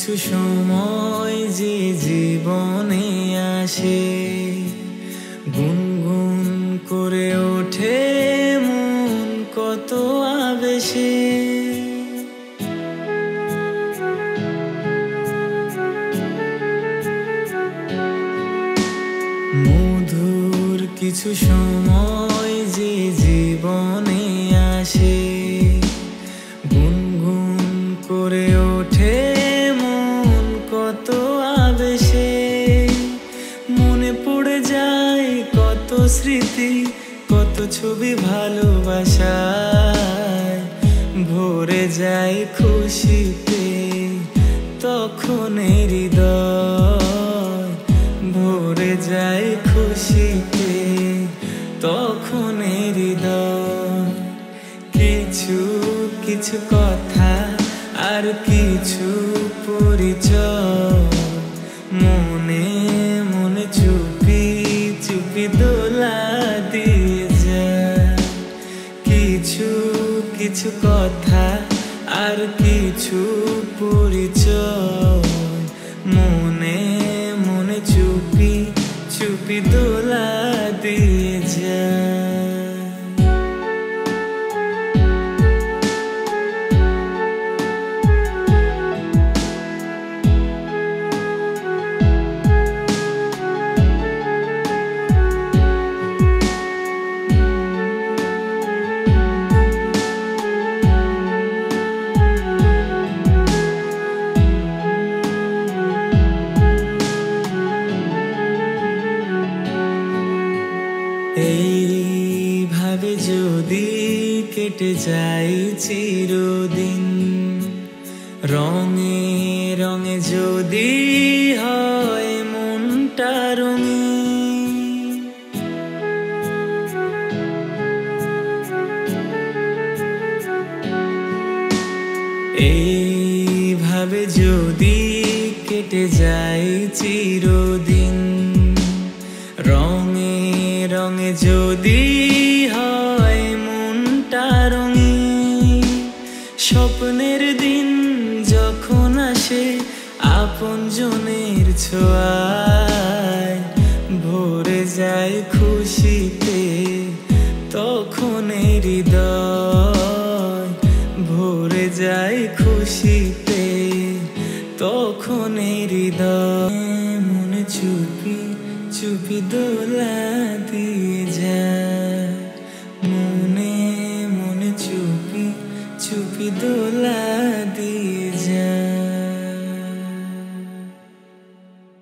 কিছু সময় যে জীবনে আসে, গুনগুন করে ওঠে মন কত আবেশে। মধুর কিছু সময় যে জীবনে আসে, গুনগুন করে ওঠে মন কত আবেশে। মনে পড়ে যায় কত স্মৃতি, কত ছবি ভালোবাসায়, ভরে যায় খুশিতে তখন হৃদয়, ভরে যায় খুশিতে তখন হৃদয়। কিছু কিছু কথা আর কিছু পরিচয়, মনে মনে চুপি চুপি দোলা দিয়ে যায়। কিছু কিছু কথা আর কিছু পরিচয়, মনে মনে চুপি চুপি দোলা দিয়ে যায়। এইভাবে যদি কেটে যায় চিরদিন, রঙে রঙে যদি হয় মনটা রঙিন, এইভাবে যদি কেটে যায় চিরদিন, রঙে রঙে যদি হয় মনটা রঙিন। স্বপ্নের দিন যখন আসে আপনজনের ছোঁয়ায়, ভরে যায় খুশিতে তখন হৃদয়, ভরে যায় খুশিতে তখন হৃদয়। মনে চুপি চুপি দোলা দিয়ে যায়।